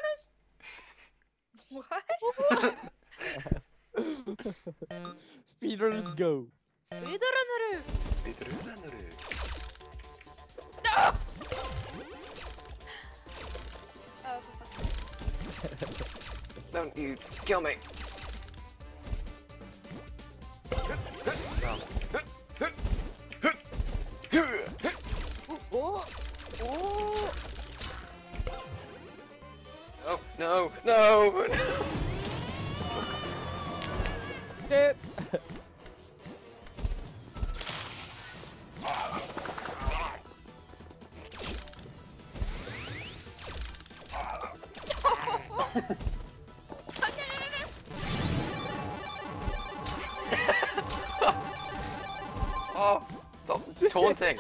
What? Speedrunners go. 스피드러너를. 스피드runner. No! Don't you kill me. Oh, oh. Oh, no, no. Shit. Oh, stop taunting.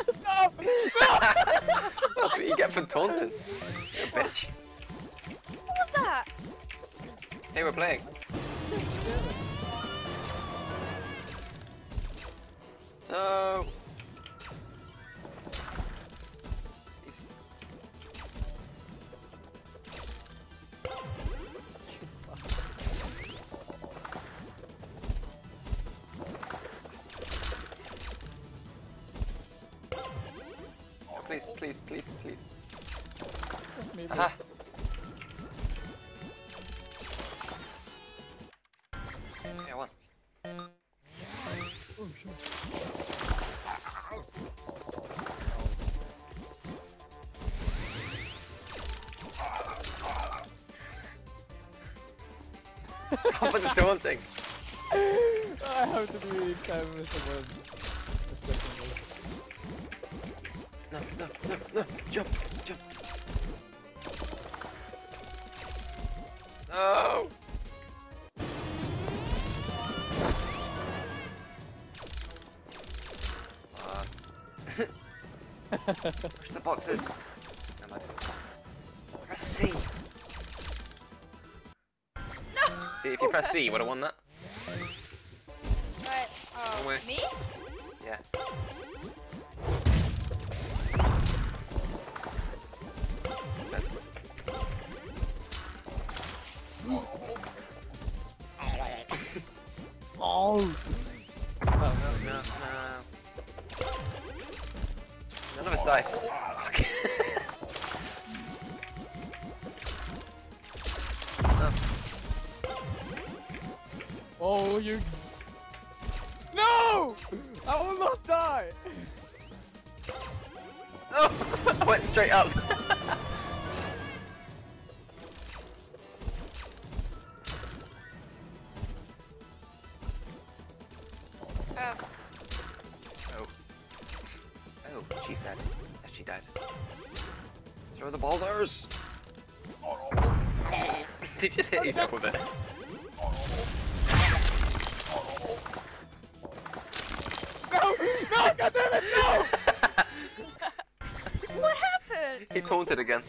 That's what you get for taunting. You bitch. What was that? Hey, we're playing. No. Please. Oh, please, please, please, please. Maybe. Aha. Okay, I won. Oh, shit. Stop with the taunting. I have to do it time with someone. No, no, no, no. Jump, jump. No. Push the boxes. Am I... Press C. No! See, if you press C, you would have won that. Right. Oh, Away. me? Yeah. Oh. No, no, no, no. None of us died. Fuck. No. Oh, you. No! I will not die! No! I went straight up. Oh. Oh. Oh, she said that she died. Throw the boulders! Did you just hit yourself with it? No! No! God damn it! No! What happened? He taunted again.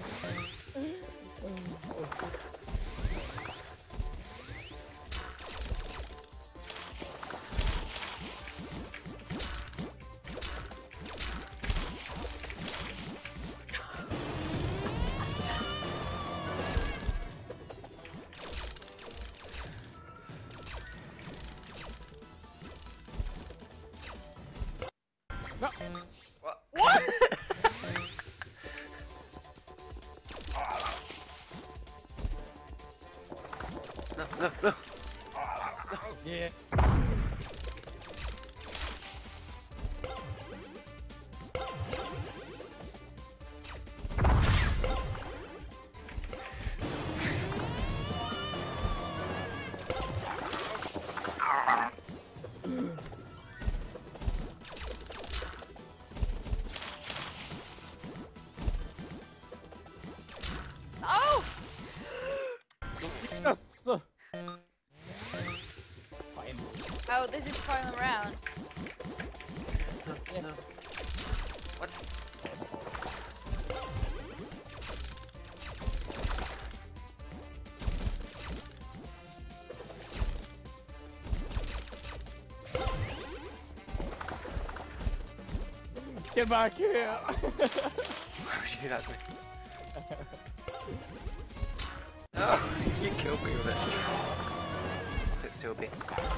No! What? What? No, no, no. Yeah. Oh! Fine. Oh, this is final round. No, no. What? Get back here! Why would you do that to me? Oh, you killed me with it. It's still B.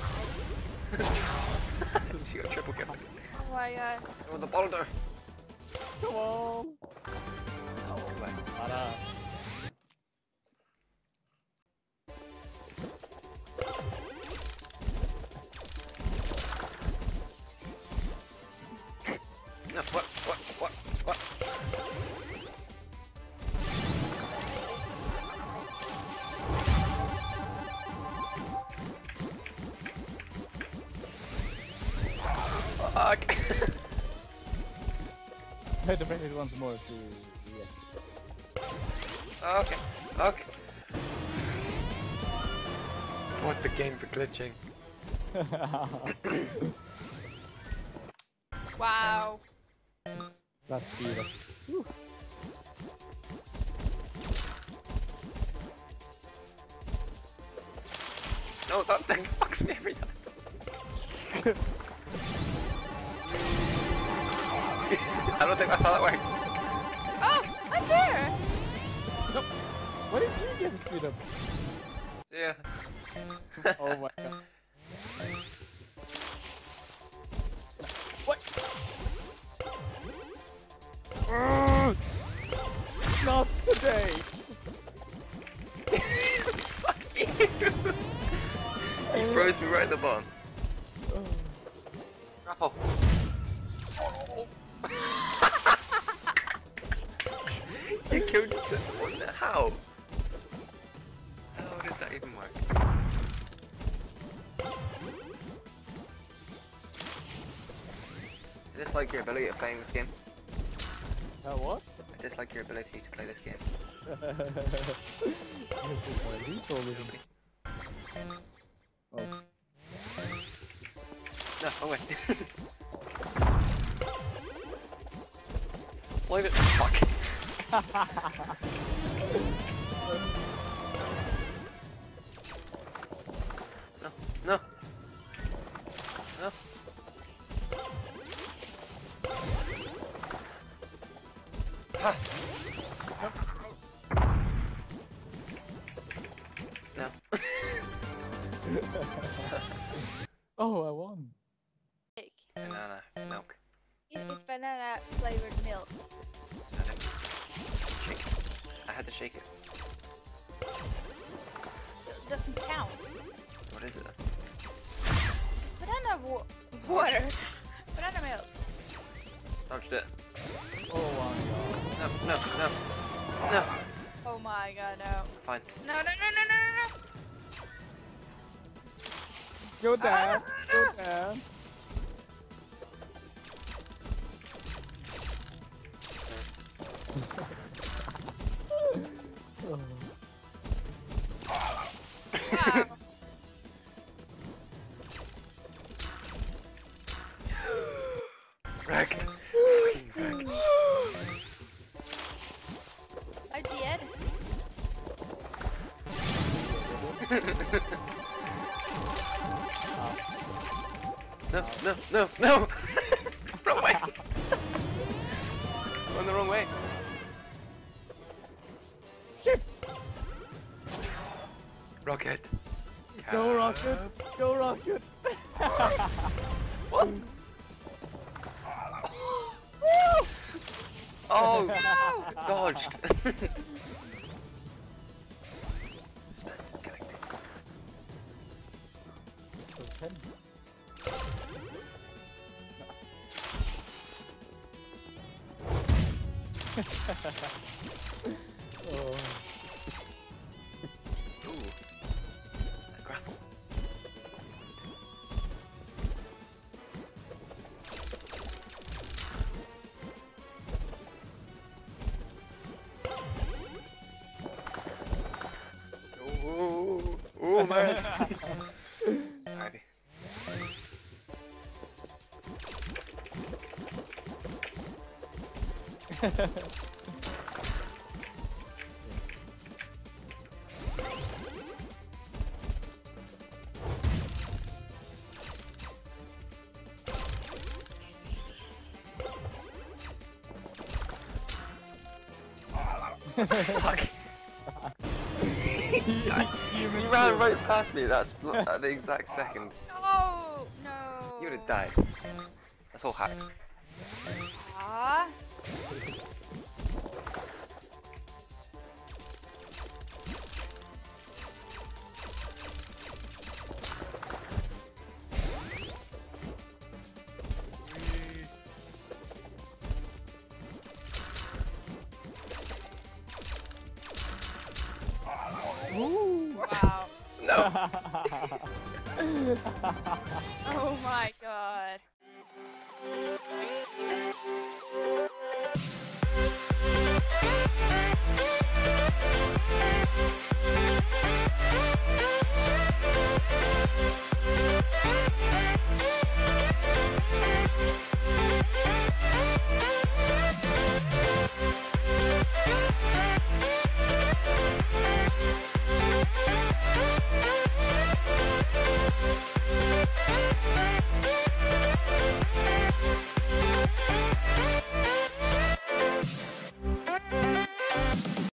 She got triple kill. Oh my god. Oh, the boulder. Come on. Oh, wait. Para. No, what? Fuck. I had to press it once more to... Yeah. Okay. What the game for glitching? Wow. That's speed. No, that thing fucks me every time. I don't think that's how that works. Oh, I'm there. Nope. What did you get speed up? Yeah. Oh my god. What? Not today. Fuck you. He froze me right at the bottom. Grapple. You killed yourself. What the how? How does that even work? I dislike your ability of playing this game. What? I dislike your ability to play this game. Who told me? Oh. No, oh wait. Leave it. Fuck. No. Ha. No. Oh, I won. Banana milk. It's banana flavored milk. Shake it. I had to shake it. It doesn't count. What is it? Banana water. Banana milk. Dodged it. Oh my god. No. Oh my god, no. Fine. No. Go down. Go down. Wow. Wrecked. Fucking wrecked. I did. No. Wrong way. Going the wrong way. Shit. Rocket. Go rocket. Go rocket. What? Oh, No! dodged. Spence is connected. Oh. Ooh. A grapple. Ooh, man. Ivy. Fuck. You ran right past me. That's at the exact second. No, no. You would have died. That's all hacks. Ah. Wow. No. Oh my god.